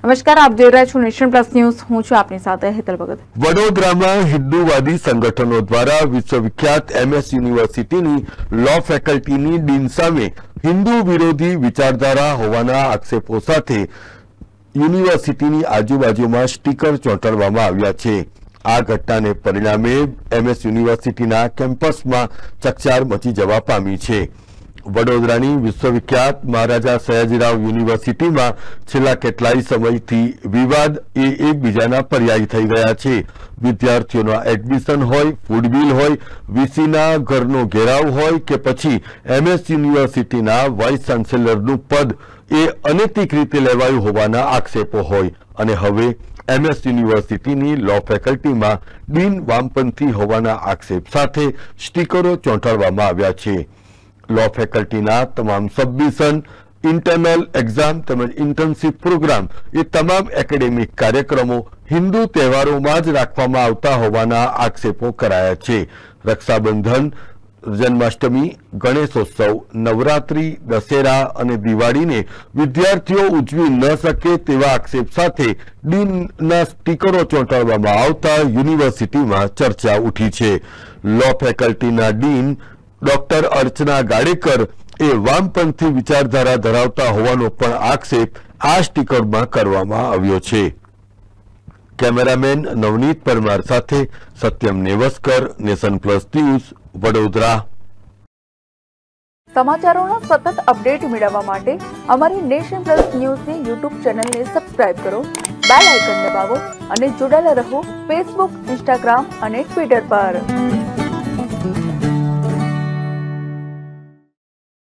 નમસ્કાર, આપ જોઈ રહ્યા છો નેશન પ્લસ ન્યૂઝ। હું છું આપની સાથે હેતલ ભગત। વડોદરામાં હિન્દુવાદી સંગઠનો દ્વારા વિશ્વવિખ્યાત એમએસ યુનિવર્સિટીની લો ફેકલ્ટીની ડીન સામે હિન્દુ વિરોધી વિચારધારા હોવાના આક્ષેપો સાથે યુનિવર્સિટીની આજુબાજુમાં સ્ટીકર ચોંટાડવામાં આવ્યા છે। આ ઘટનાને પરિણામે એમએસ યુનિવર્સિટીના કેમ્પસમાં ચકચાર મચી જવા પામી છે। વડોદરાની વિશ્વવિખ્યાત મહારાજા સયાજીરાવ યુનિવર્સિટીમાં છેલ્લા કેટલાય સમયથી વિવાદ એકબીજાના પર્યાય થઈ ગયા છે। વિદ્યાર્થીઓના એડમિશન હોય, ફૂડ બિલ હોય, વીસીના ઘરનો ઘેરાવ હોય કે પછી એમએસ યુનિવર્સિટીના વાઇસ ચાન્સેલરનું પદ એ અનૈતિક રીતે લેવાયું હોવાના આક્ષેપો હોય અને હવે એમએસ યુનિવર્સિટીની લો ફેકલ્ટીમાં ડીન વામપંથી હોવાના આક્ષેપ સાથે સ્ટીકરો ચોંટાડવામાં આવ્યા છે। લો ફેકલ્ટીના તમામ સબમિશન, ઇન્ટરનલ એક્ઝામ તેમજ ઇન્ટર્નશીપ પ્રોગ્રામ એ તમામ એકેડેમિક કાર્યક્રમો હિન્દુ તહેવારોમાં જ રાખવામાં આવતા હોવાના આક્ષેપો કરાયા છે। રક્ષાબંધન, જન્માષ્ટમી, ગણેશોત્સવ, નવરાત્રી, દશેરા અને દિવાળીને વિદ્યાર્થીઓ ઉજવી ન શકે તેવા આક્ષેપ સાથે ડીનના સ્ટીકરો ચોંટાડવામાં આવતા યુનિવર્સિટીમાં ચર્ચા ઉઠી છે। લો ફેકલ્ટીના ડીન ડોક્ટર અર્ચના ગાડેકર એ વામપંથી વિચારધારા ધરાવતા હોવાનો પણ આક્ષેપ આ સ્ટીકરમાં કરવામાં આવ્યો છે। કેમેરામેન નવનીત પરમાર સાથે Satyam Nevaskar, Nation Plus News, Vadodara. સમાચારોના સતત અપડેટ મેળવવા માટે અમારી નેશન પ્લસ ન્યૂઝની યુટ્યુબ ચેનલને સબસ્ક્રાઇબ કરો, બેલ આઇકન દબાવો અને જોડાયેલા રહો ફેસબુક, ઇન્સ્ટાગ્રામ અને ટ્વિટર પર।